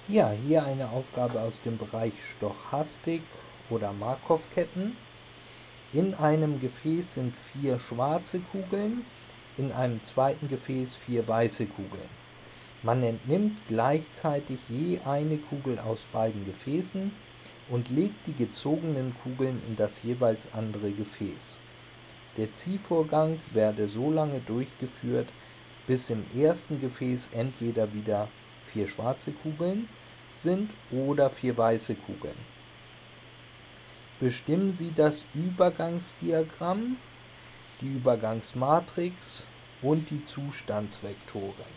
Ja, hier eine Aufgabe aus dem Bereich Stochastik oder Markov-Ketten. In einem Gefäß sind 4 schwarze Kugeln, in einem zweiten Gefäß 4 weiße Kugeln. Man entnimmt gleichzeitig je eine Kugel aus beiden Gefäßen und legt die gezogenen Kugeln in das jeweils andere Gefäß. Der Ziehvorgang werde so lange durchgeführt, bis im ersten Gefäß entweder wieder 4 schwarze Kugeln sind oder 4 weiße Kugeln. Bestimmen Sie das Übergangsdiagramm, die Übergangsmatrix und die Zustandsvektoren.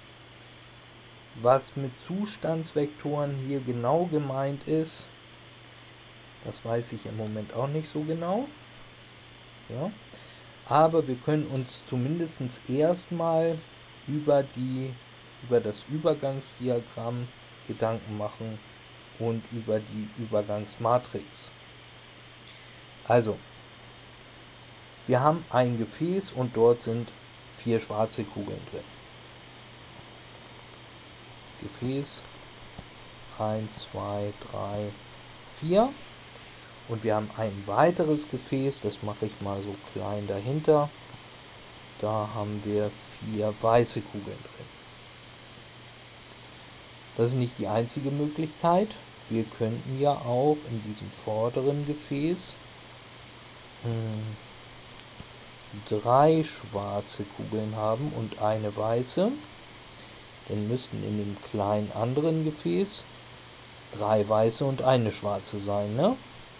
Was mit Zustandsvektoren hier genau gemeint ist, das weiß ich im Moment auch nicht so genau. Ja? Aber wir können uns zumindest erstmal über das Übergangsdiagramm Gedanken machen und über die Übergangsmatrix. Also, wir haben ein Gefäß und dort sind 4 schwarze Kugeln drin. Gefäß 1, 2, 3, 4. Und wir haben ein weiteres Gefäß, das mache ich mal so klein dahinter. Da haben wir 4 weiße Kugeln drin. Das ist nicht die einzige Möglichkeit. Wir könnten ja auch in diesem vorderen Gefäß 3 schwarze Kugeln haben und eine weiße. Dann müssten in dem kleinen anderen Gefäß 3 weiße und eine schwarze sein, ne?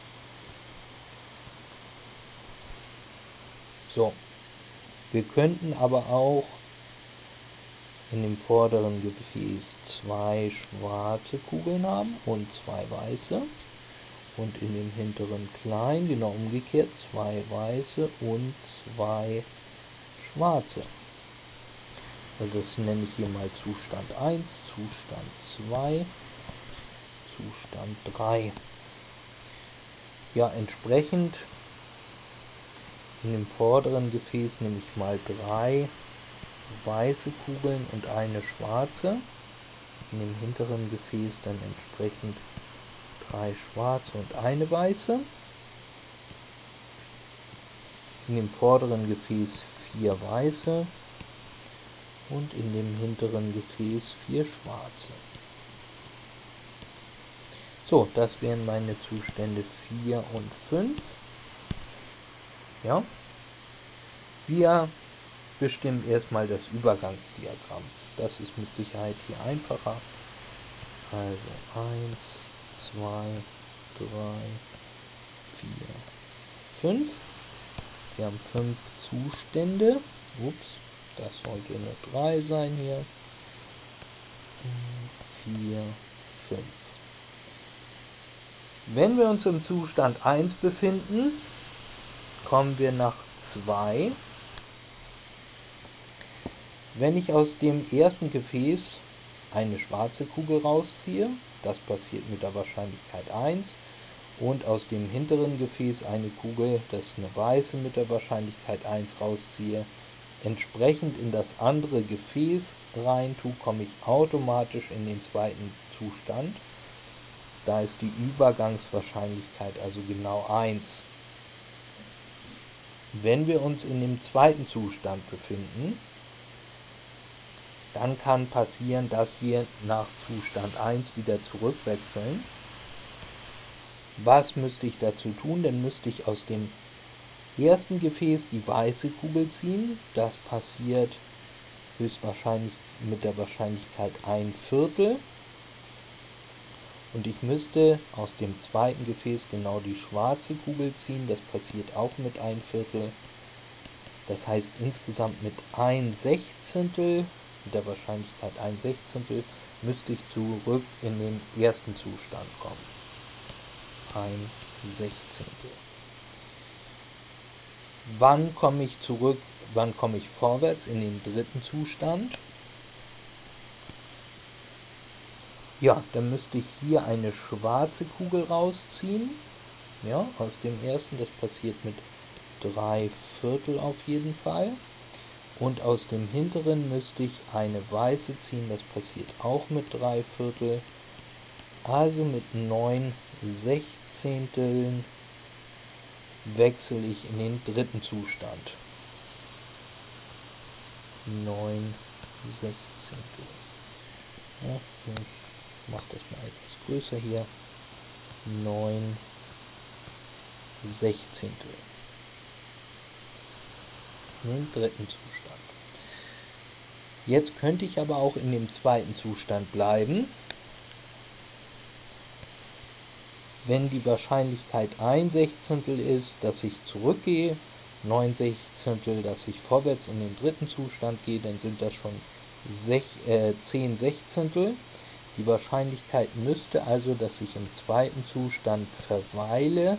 So, wir könnten aber auch in dem vorderen Gefäß 2 schwarze Kugeln haben und 2 weiße. Und in dem hinteren kleinen, genau umgekehrt, 2 weiße und 2 schwarze. Also das nenne ich hier mal Zustand 1, Zustand 2, Zustand 3. Ja, entsprechend in dem vorderen Gefäß nehme ich mal 3 weiße Kugeln und eine schwarze. In dem hinteren Gefäß dann entsprechend 3 schwarze und eine weiße. In dem vorderen Gefäß 4 weiße und in dem hinteren Gefäß 4 schwarze. So, das wären meine Zustände 4 und 5. Ja? Wir bestimmen erstmal das Übergangsdiagramm. Das ist mit Sicherheit hier einfacher. Also 1, 2, 3, 4, 5. Wir haben 5 Zustände. Ups, das sollte eine 3 sein hier. 4, 5. Wenn wir uns im Zustand 1 befinden, kommen wir nach 2. Wenn ich aus dem ersten Gefäß eine schwarze Kugel rausziehe, das passiert mit der Wahrscheinlichkeit 1, und aus dem hinteren Gefäß eine Kugel, das ist eine weiße, mit der Wahrscheinlichkeit 1 rausziehe, entsprechend in das andere Gefäß rein tue, komme ich automatisch in den zweiten Zustand. Da ist die Übergangswahrscheinlichkeit also genau 1. Wenn wir uns in dem zweiten Zustand befinden, dann kann passieren, dass wir nach Zustand 1 wieder zurückwechseln. Was müsste ich dazu tun? Dann müsste ich aus dem ersten Gefäß die weiße Kugel ziehen. Das passiert höchstwahrscheinlich mit der Wahrscheinlichkeit 1/4. Und ich müsste aus dem zweiten Gefäß genau die schwarze Kugel ziehen. Das passiert auch mit 1/4. Das heißt insgesamt mit 1/16, mit der Wahrscheinlichkeit 1/16, müsste ich zurück in den ersten Zustand kommen. 1/16. Wann komme ich zurück, wann komme ich vorwärts in den dritten Zustand? Ja, dann müsste ich hier eine schwarze Kugel rausziehen. Ja, aus dem ersten, das passiert mit 3/4 auf jeden Fall. Und aus dem hinteren müsste ich eine weiße ziehen, das passiert auch mit 3/4. Also mit 9 Sechzehnteln wechsle ich in den dritten Zustand. 9 Sechzehntel. Ja, ich mache das mal etwas größer hier. 9 Sechzehntel. In den dritten Zustand. Jetzt könnte ich aber auch in dem zweiten Zustand bleiben. Wenn die Wahrscheinlichkeit 1 Sechzehntel ist, dass ich zurückgehe, 9 Sechzehntel, dass ich vorwärts in den dritten Zustand gehe, dann sind das schon 10 Sechzehntel. Die Wahrscheinlichkeit müsste also, dass ich im zweiten Zustand verweile,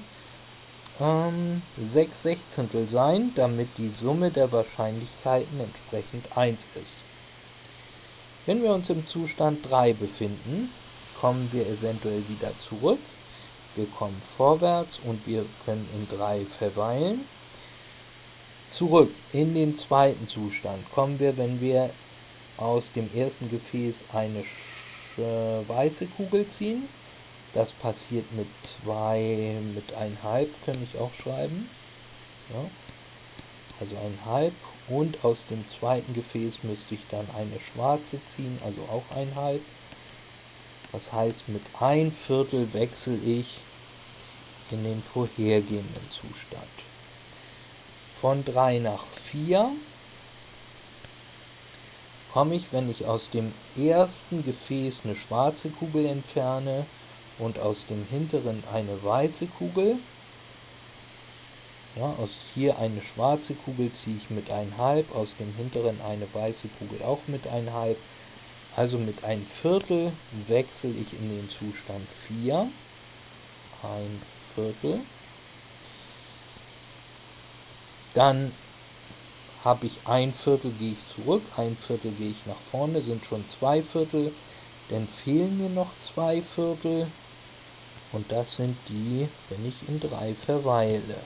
6 Sechzehntel sein, damit die Summe der Wahrscheinlichkeiten entsprechend 1 ist. Wenn wir uns im Zustand 3 befinden, kommen wir eventuell wieder zurück. Wir kommen vorwärts und wir können in 3 verweilen. Zurück in den zweiten Zustand kommen wir, wenn wir aus dem ersten Gefäß eine weiße Kugel ziehen. Das passiert mit 1,5, kann ich auch schreiben. Ja, also 1,5. Und aus dem zweiten Gefäß müsste ich dann eine schwarze ziehen, also auch 1,5. Das heißt, mit 1/4 wechsle ich in den vorhergehenden Zustand. Von 3 nach 4 komme ich, wenn ich aus dem ersten Gefäß eine schwarze Kugel entferne und aus dem hinteren eine weiße Kugel. Ja, aus hier eine schwarze Kugel ziehe ich mit 1,5, aus dem hinteren eine weiße Kugel auch mit 1,5. Also mit 1/4 wechsle ich in den Zustand 4. 1/4. Dann habe ich 1/4, gehe ich zurück, 1/4 gehe ich nach vorne, sind schon 2/4. Dann fehlen mir noch 2/4. Und das sind die, wenn ich in 3 verweile.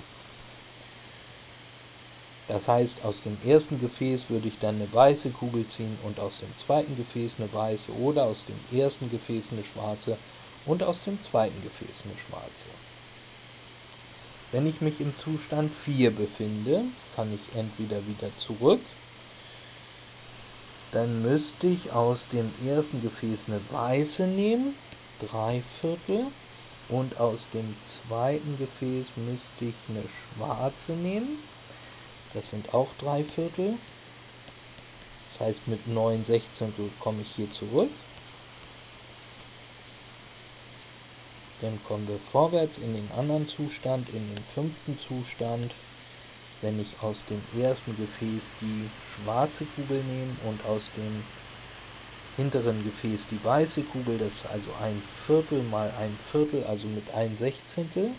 Das heißt, aus dem ersten Gefäß würde ich dann eine weiße Kugel ziehen und aus dem zweiten Gefäß eine weiße oder aus dem ersten Gefäß eine schwarze und aus dem zweiten Gefäß eine schwarze. Wenn ich mich im Zustand 4 befinde, kann ich entweder wieder zurück, dann müsste ich aus dem ersten Gefäß eine weiße nehmen, 3/4, und aus dem zweiten Gefäß müsste ich eine schwarze nehmen. Das sind auch 3/4. Das heißt, mit 9 Sechzehntel komme ich hier zurück. Dann kommen wir vorwärts in den anderen Zustand, in den fünften Zustand. Wenn ich aus dem ersten Gefäß die schwarze Kugel nehme und aus dem hinteren Gefäß die weiße Kugel, das ist also 1/4 mal 1/4, also mit 1 Sechzehntel.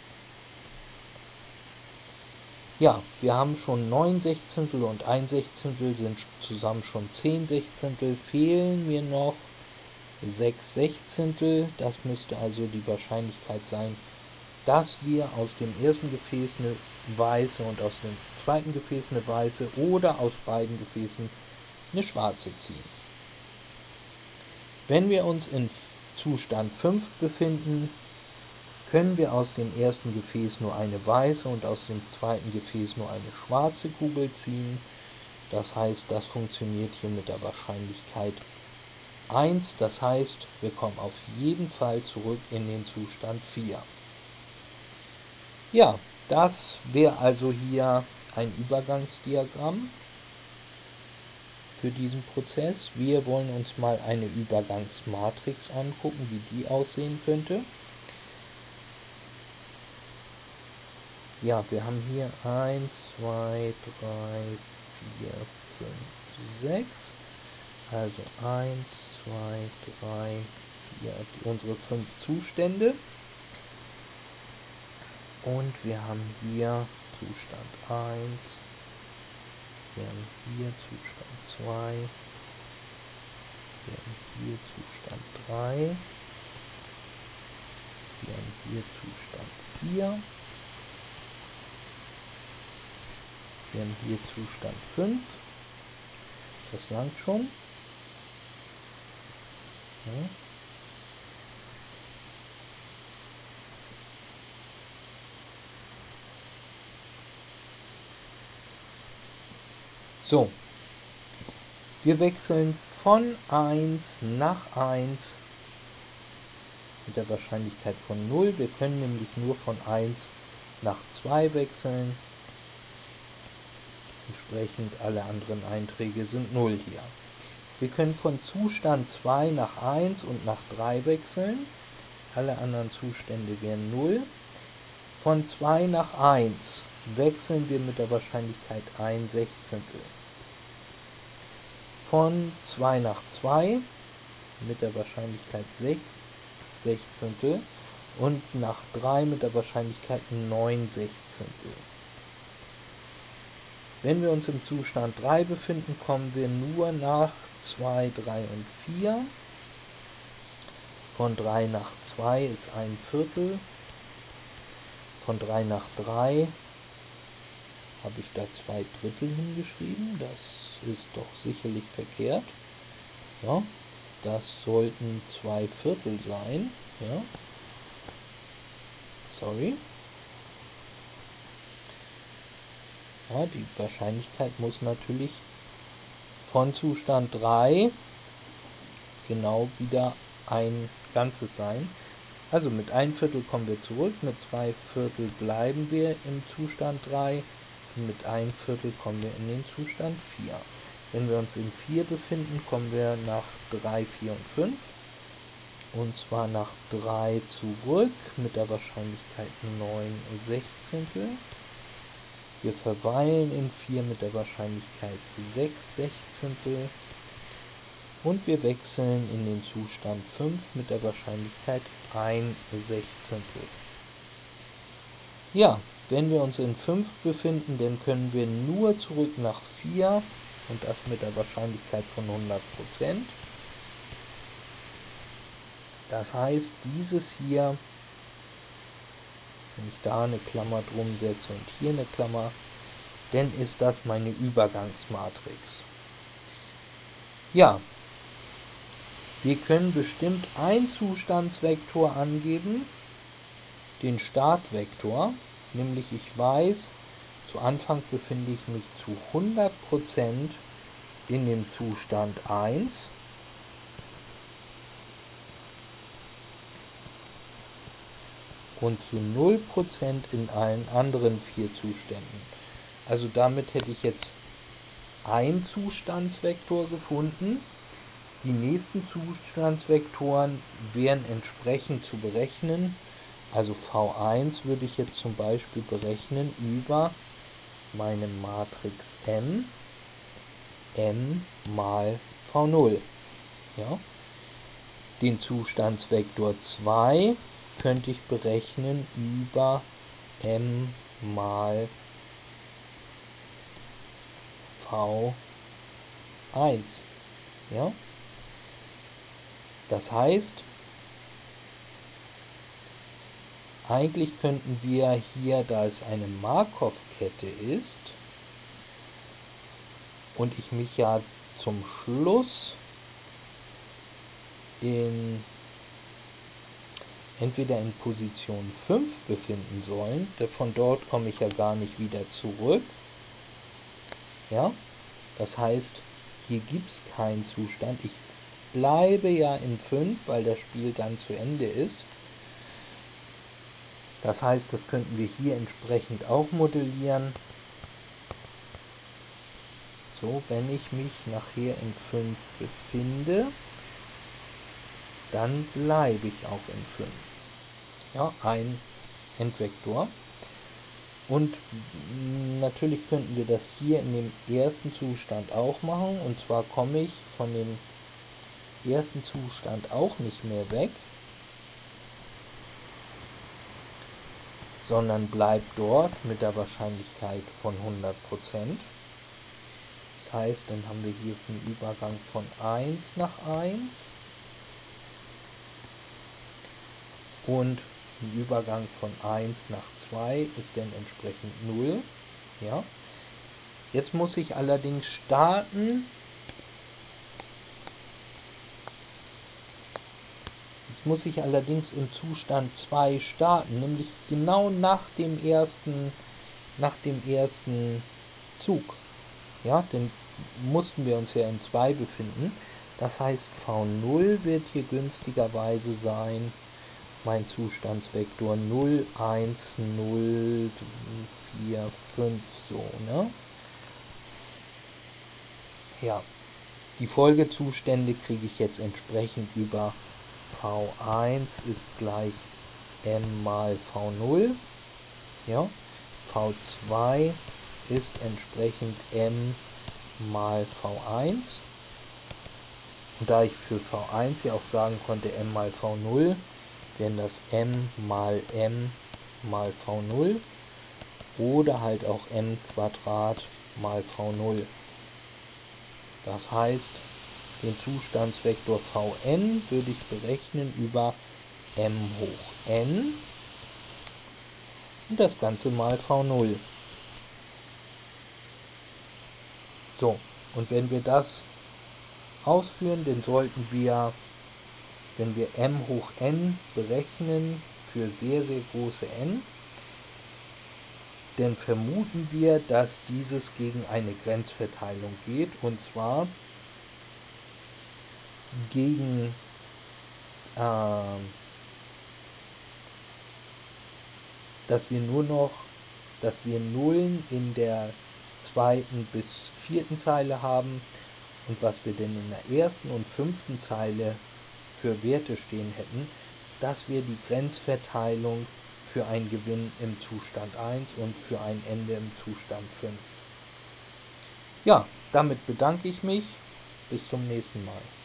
Ja, wir haben schon 9 Sechzehntel und 1 Sechzehntel sind zusammen schon 10 Sechzehntel. Fehlen mir noch 6 Sechzehntel. Das müsste also die Wahrscheinlichkeit sein, dass wir aus dem ersten Gefäß eine weiße und aus dem zweiten Gefäß eine weiße oder aus beiden Gefäßen eine schwarze ziehen. Wenn wir uns in Zustand 5 befinden, können wir aus dem ersten Gefäß nur eine weiße und aus dem zweiten Gefäß nur eine schwarze Kugel ziehen. Das heißt, das funktioniert hier mit der Wahrscheinlichkeit 1. Das heißt, wir kommen auf jeden Fall zurück in den Zustand 4. Ja, das wäre also hier ein Übergangsdiagramm für diesen Prozess. Wir wollen uns mal eine Übergangsmatrix angucken, wie die aussehen könnte. Ja, wir haben hier 1, 2, 3, 4, 5, 6. Also 1, 2, 3, 4, unsere 5 Zustände. Und wir haben hier Zustand 1, wir haben hier Zustand 2, wir haben hier Zustand 3, wir haben hier Zustand 4, wir haben hier Zustand 5, das langt schon. Ja. So, wir wechseln von 1 nach 1 mit der Wahrscheinlichkeit von 0. Wir können nämlich nur von 1 nach 2 wechseln. Entsprechend alle anderen Einträge sind 0 hier. Wir können von Zustand 2 nach 1 und nach 3 wechseln. Alle anderen Zustände wären 0. Von 2 nach 1 wechseln wir mit der Wahrscheinlichkeit 1/16. Von 2 nach 2 mit der Wahrscheinlichkeit 6/16 und nach 3 mit der Wahrscheinlichkeit 9/16. Wenn wir uns im Zustand 3 befinden, kommen wir nur nach 2, 3 und 4. Von 3 nach 2 ist 1/4. Von 3 nach 3 habe ich da 2/3 hingeschrieben. Das ist doch sicherlich verkehrt. Ja, das sollten 2/4 sein. Ja. Sorry. Ja, die Wahrscheinlichkeit muss natürlich von Zustand 3 genau wieder ein Ganzes sein. Also mit 1/4 kommen wir zurück, mit 2/4 bleiben wir im Zustand 3 und mit 1/4 kommen wir in den Zustand 4. Wenn wir uns in 4 befinden, kommen wir nach 3, 4 und 5. Und zwar nach 3 zurück mit der Wahrscheinlichkeit 9/16. Wir verweilen in 4 mit der Wahrscheinlichkeit 6/16. Und wir wechseln in den Zustand 5 mit der Wahrscheinlichkeit 1/16. Ja, wenn wir uns in 5 befinden, dann können wir nur zurück nach 4 und das mit der Wahrscheinlichkeit von 100%. Das heißt, dieses hier, wenn ich da eine Klammer drum setze und hier eine Klammer, dann ist das meine Übergangsmatrix. Ja, wir können bestimmt einen Zustandsvektor angeben, den Startvektor, nämlich ich weiß, zu Anfang befinde ich mich zu 100% in dem Zustand 1. Und zu 0% in allen anderen 4 Zuständen. Also damit hätte ich jetzt einen Zustandsvektor gefunden. Die nächsten Zustandsvektoren wären entsprechend zu berechnen. Also V1 würde ich jetzt zum Beispiel berechnen über meine Matrix M mal V0. Ja? Den Zustandsvektor 2 könnte ich berechnen über M mal V1. Ja? Das heißt, eigentlich könnten wir hier, da es eine Markov-Kette ist und ich mich ja zum Schluss entweder in Position 5 befinden sollen, von dort komme ich ja gar nicht wieder zurück. Ja, das heißt, hier gibt es keinen Zustand. Ich bleibe ja in 5, weil das Spiel dann zu Ende ist. Das heißt, das könnten wir hier entsprechend auch modellieren. So, wenn ich mich nachher in 5 befinde, dann bleibe ich auch in 5. Ja, ein Endvektor. Und natürlich könnten wir das hier in dem ersten Zustand auch machen. Und zwar komme ich von dem ersten Zustand auch nicht mehr weg, sondern bleibt dort mit der Wahrscheinlichkeit von 100%. Das heißt, dann haben wir hier einen Übergang von 1 nach 1 und ein Übergang von 1 nach 2 ist dann entsprechend 0. Ja. Jetzt muss ich allerdings starten. Jetzt muss ich allerdings im Zustand 2 starten, nämlich genau nach dem ersten Zug. Ja, denn mussten wir uns ja in 2 befinden. Das heißt, V0 wird hier günstigerweise sein, mein Zustandsvektor 0, 1, 0, 4, 5, so, ne? Ja, die Folgezustände kriege ich jetzt entsprechend über V1 ist gleich m mal V0, ja, V2 ist entsprechend m mal V1. Und da ich für V1 ja auch sagen konnte m mal V0, wären das m mal V0 oder halt auch m Quadrat mal V0. Das heißt, den Zustandsvektor Vn würde ich berechnen über m hoch n und das Ganze mal V0. So, und wenn wir das ausführen, dann sollten wir, wenn wir m hoch n berechnen für sehr, sehr große n, dann vermuten wir, dass dieses gegen eine Grenzverteilung geht, und zwar gegen dass wir Nullen in der zweiten bis vierten Zeile haben, und was wir denn in der ersten und fünften Zeile für Werte stehen hätten, dass wir die Grenzverteilung für einen Gewinn im Zustand 1 und für ein Ende im Zustand 5. Ja, damit bedanke ich mich. Bis zum nächsten Mal.